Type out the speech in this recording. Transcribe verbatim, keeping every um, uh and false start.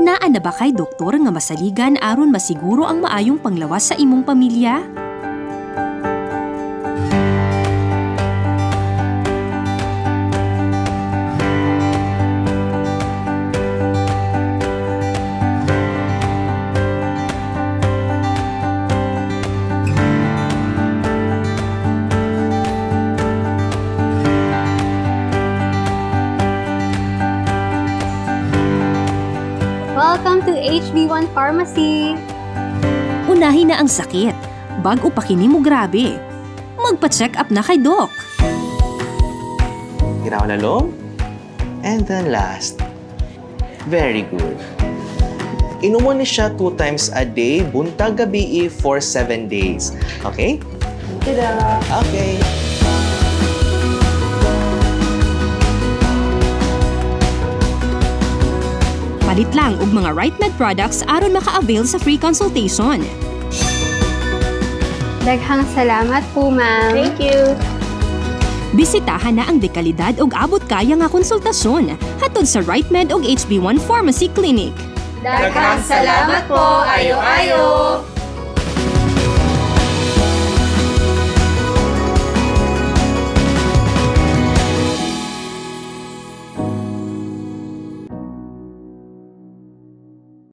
Naa na ba kay doktor nga masaligan aron masiguro ang maayong panglawas sa imong pamilya? Welcome to H B one Pharmacy! Unahin na ang sakit. Bago pa kini mo grabe. Magpa-check up na kay Doc. Giraw na loob. And then last. Very good. Inumo ni siya two times a day, buntag gabi for seven days. Okay? Tada! Okay. Palit lang og mga RiteMED products aron maka-avail sa free consultation. Daghang salamat po, ma'am. Thank you. Bisitahan na ang dekalidad og abot kaya nga konsultasyon hatod sa RiteMED og H B one Pharmacy Clinic. Daghang salamat po, ayo-ayo.